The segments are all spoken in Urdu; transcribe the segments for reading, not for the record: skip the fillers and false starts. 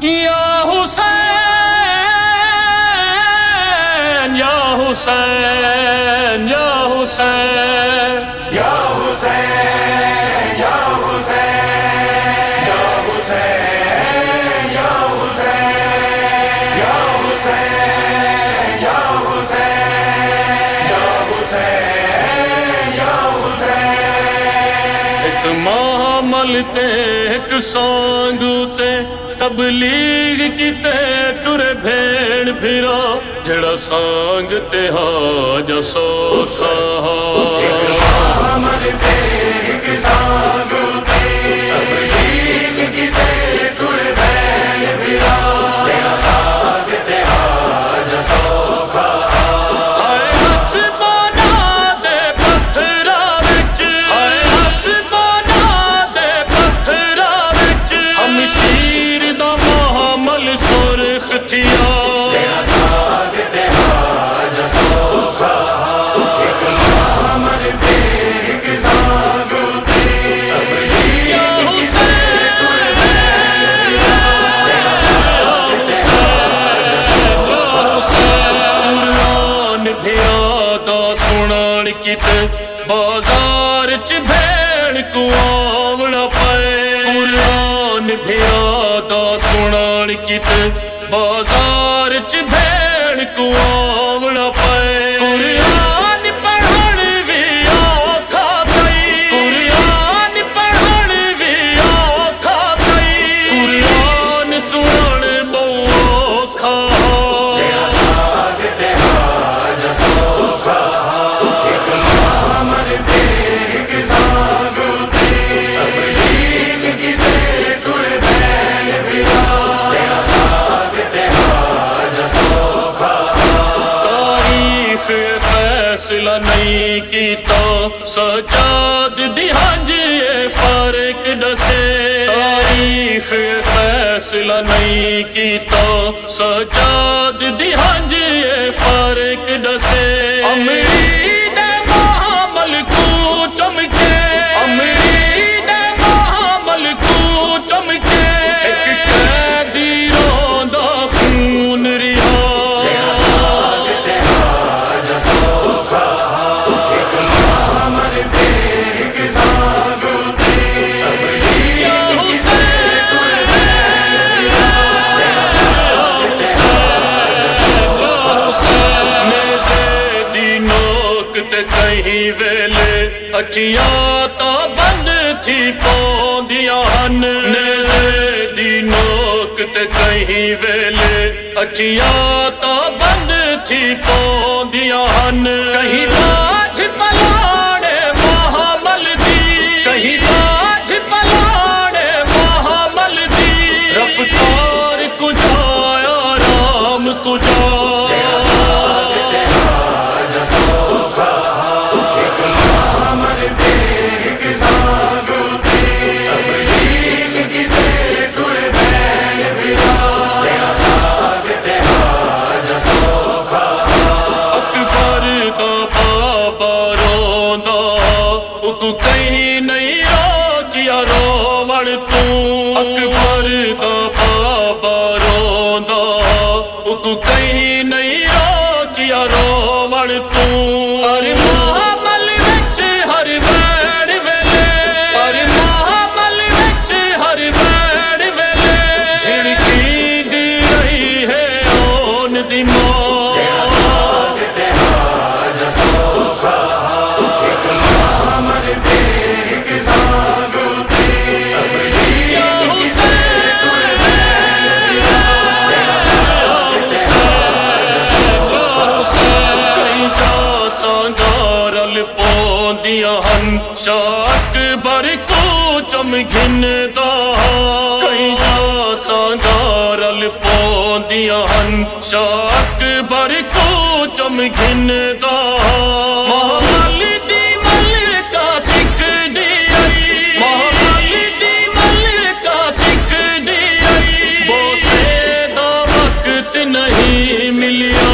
یا حسین یا حسین یا حسین یا حسین یا حسین یا حسین یا حسین یا حسین یا حسین یا حسین یا حسین ایک معامل تے ایک سانگ تے تبلیغ کیتے ٹرے بھیڑ بھیرا جڑا سانگ تے حاج سوکھا معامل تے ایک سانگ تے تبلیغ کیتے ٹرے بھیڑ بھیرا جڑا سانگ تے حاج سوکھا ہائے حسبانا دے پتھرا وچ ہائے حسبانا دے پتھرا وچ ہم شیر دا معامل سرخ تھیا بازار چ بھیڑ کو آونا پائے قرآن بھیادا سنان کت بازار چ بھیڑ کو آونا پائے قرآن پڑھن بھی اوکھا سی قرآن پڑھن بھی اوکھا سی قرآن سنن بہت اوکھا فیصلہ نہیں کیتا سجاد دی ہنج یہ فرق دسے تاریخ فیصلہ نہیں کیتا سجاد دی ہنج یہ فرق دسے امری دے معامل کو چمکے امری دے معامل کو چمکے ایک قیدی روندا خون رہا کہیں ویلے اکھیاں تا بند تھی پوندیاں ہن نیزے دی نوک تے کہیں ویلے اکھیاں تا بند تھی پوندیاں ہن کہیں باجھ پلاڑے محمل دی کہیں باجھ پلاڑے محمل دی رفتار کجا آرام کجا کہیں نہیں روکیا روڑ تو اکبر دا بابا روندا تو کہیں نہیں روکیا روڑ تو ہر معامل وچ ہر ویڑ ویلے ہر معامل وچ ہر ویڑ ویلے جھڑکی دی رہی ہے اون دی موت شاک بر کو چم گھندا کئی جا سانگارل پوندیاں ہن شاک بر کو چم گھندا محمل دی ملکہ سکھ دی آئی محمل دی ملکہ سکھ دی آئی بوسے دا وقت نہیں ملیا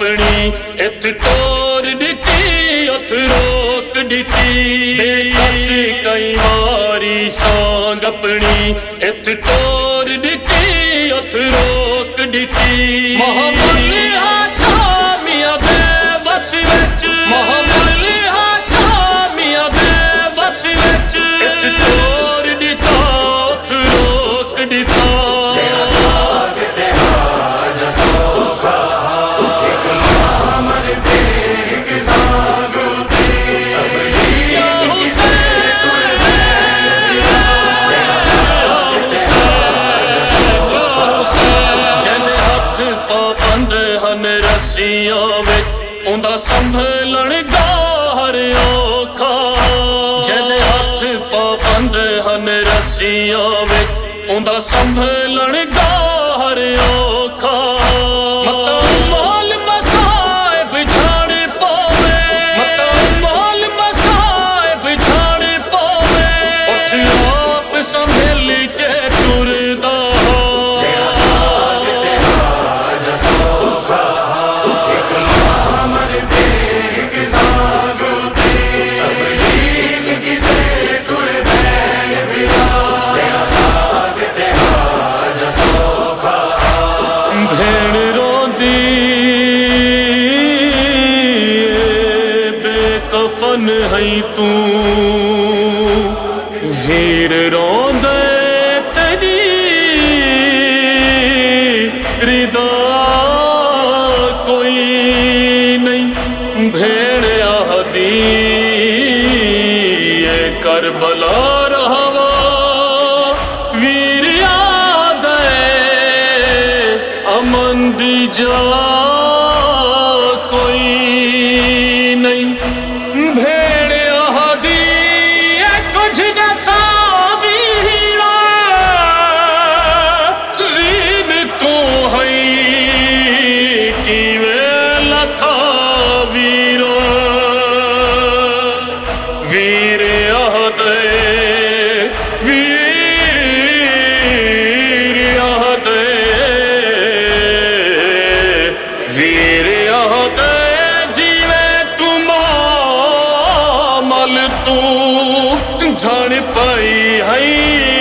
अपनी इत टोर दिती उत रोक दिती बेकस कई वारी सांग अपनी इत टोर दिती उत रोक दिती मोहम्मद हाशमिया दे वस विच मोहम्मद हाशमिया दे वस विच इत टोर दिता उत रोक दिता उंदा संभलन गार औखा जदे हथ पाबंद हन रस्सियां विच उंदा संभलन गार औखा मता मोल मसाइब झाड़ पावे मता मोल मसाइब झाड़ पावे उठ आप संभल के टुरदा कफन है तू वीर रोंदे तेरी रिदा कोई नहीं भेड़ आहदी ये करबला रहवा वीर याद अमन दी जा कोई नहीं भेड़ आहदी कुछ न सावीरा जीन तू है कि वे लथा वीरो वीर आहदे वीर आहदे वीर आहदे तू झड़ पाई है